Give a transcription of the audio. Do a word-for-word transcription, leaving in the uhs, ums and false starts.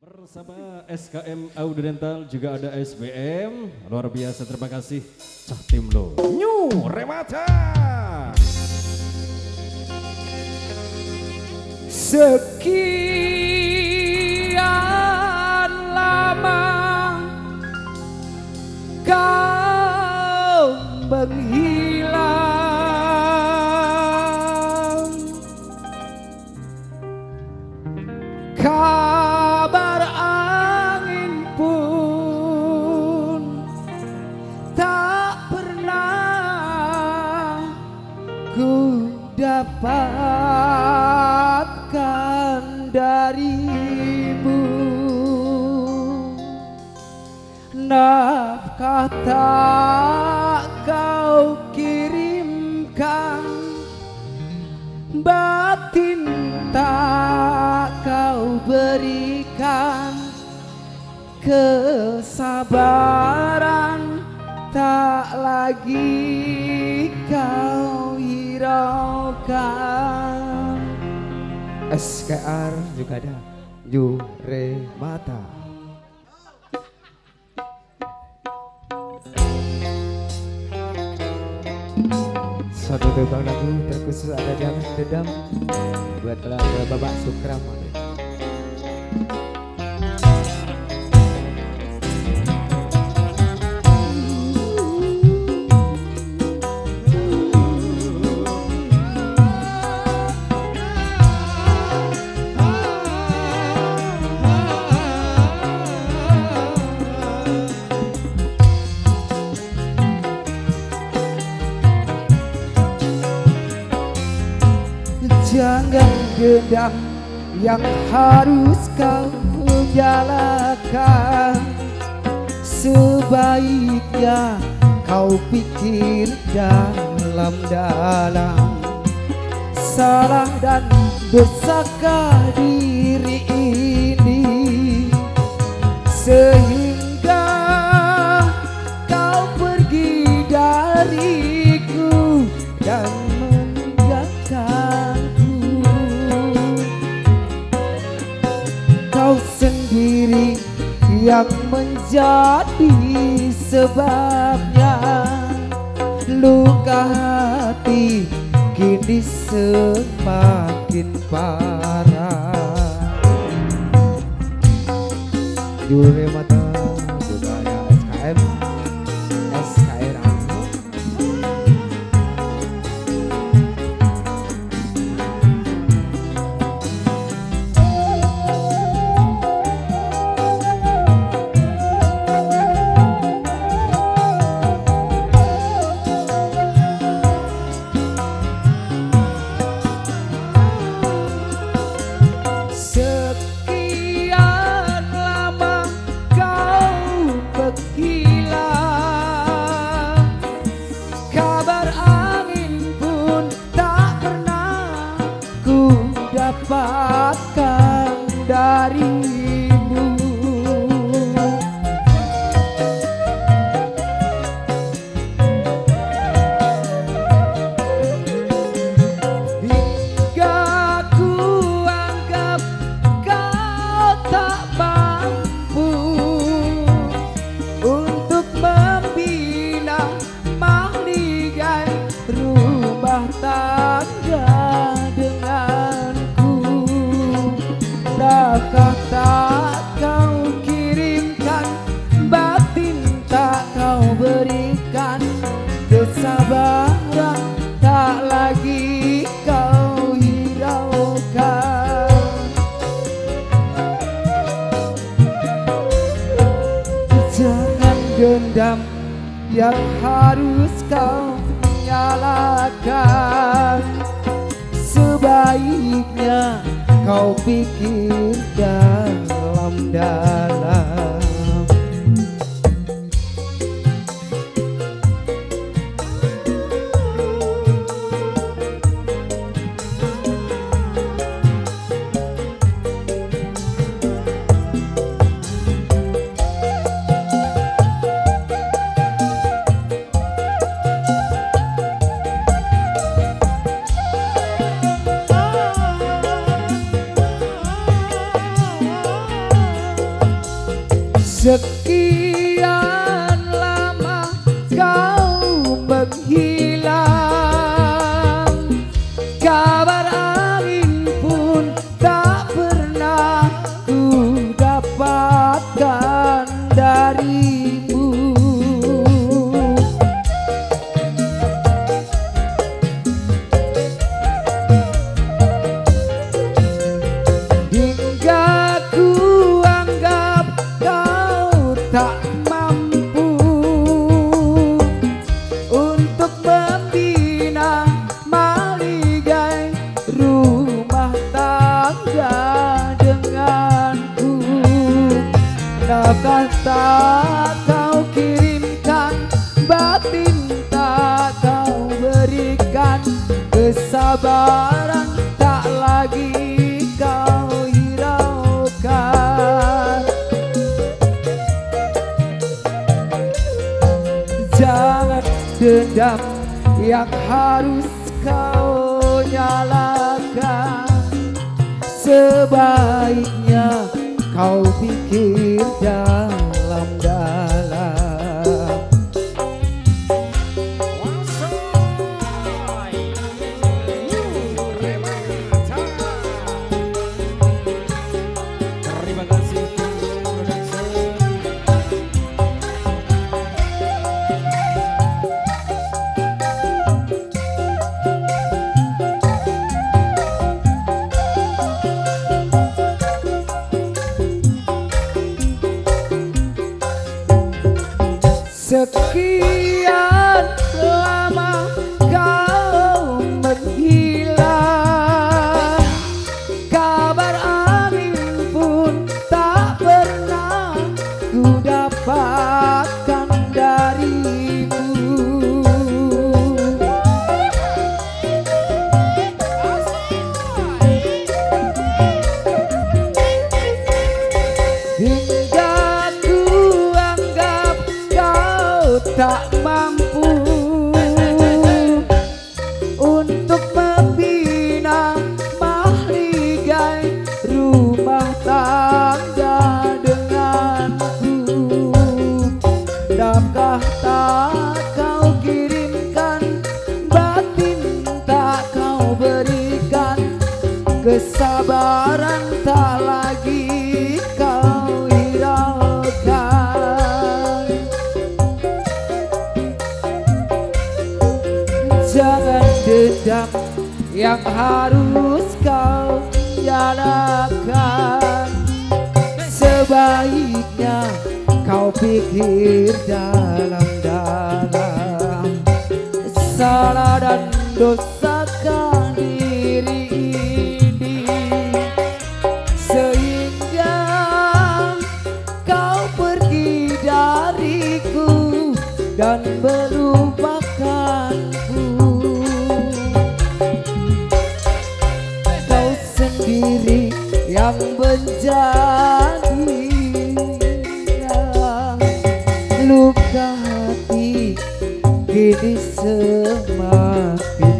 Bersama S K M Audio Dental juga ada S B M. Luar biasa, terima kasih Cah Timlo New Remata. Sekian lama kau menghilang, kabar angin pun tak pernah ku dapatkan darimu. Nafkah tak kau kirimkan, batin tak kau berikan, kesabaran tak lagi kau hiraukan. S K R juga ada New Remata. Satu tebang lagu terkhusus ada dalam dedam buat keluarga Bapak Sukram. Jangan gendam yang harus kau nyalakan, sebaiknya kau pikir dalam-dalam. Salah dan dosakah diri ini sehingga kau pergi dariku dan sendiri yang menjadi sebabnya. Luka hati kini semakin parah. New Remata juga ada S K M S K R. Dapatkan darimu. Hingga ku anggap kau tak mampu untuk membina mahligai rumah tangga. Nafkah tak kau kirimkan, batin tak kau berikan, kesabaran tak lagi kau hiraukan. Jangan dendam yang harus kau nyalakan, sebaiknya kau pikir dalam-dalam. Sekian lama kau menghilang, kabar angin pun tak pernah ku dapatkan darimu. Hingga ku anggap kau tak mampu untuk membina maligai rumah tangga denganku. Nafkah tak kau kirimkan, batin tak kau berikan, kesabaran tak lagi kau hiraukan. Jangan dendam yang harus kau nyalakan, sebaiknya kau pikir dalam-dalam. Terima kasih tim production. Sekian lama kau menghilang, kabar angin pun tak pernah ku dapatkan darimu. Hingga ku anggap kau tak mampu untuk membina mahligai rumah tangga denganku. Nafkah tak kau kirimkan, batin tak kau berikan, kesabaran tak lagi kau hiraukan. Jangan dendam yang harus kau nyalakan, sebaiknya kau pikir dalam-dalam. Salah dan dosakan diri ini, sehingga kau pergi dariku dan melupakanku. Kau sendiri yang menjadi luka hati kini semakin